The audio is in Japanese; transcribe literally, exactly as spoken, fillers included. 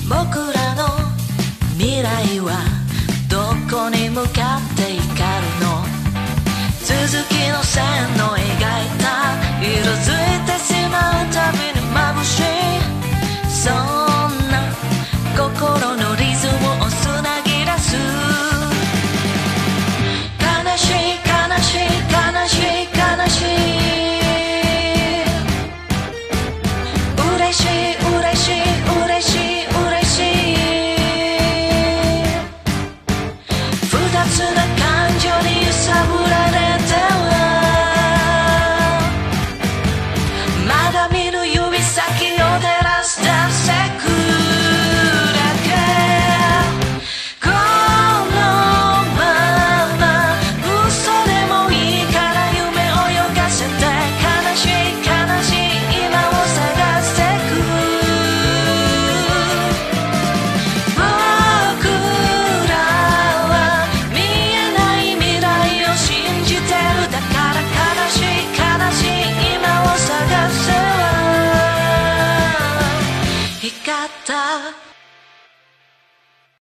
僕らの未来はどこに向かって光るの？続きの線の描いた色づいてしまうたびに眩しいそう